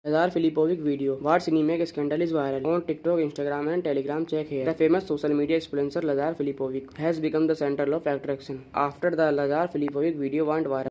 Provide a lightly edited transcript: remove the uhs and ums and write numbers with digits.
Lazar Filipovic video. What cinematic scandal is viral on TikTok, Instagram, and Telegram? Check here. The famous social media influencer Lazar Filipovic has become the center of attraction after the Lazar Filipovic video went viral.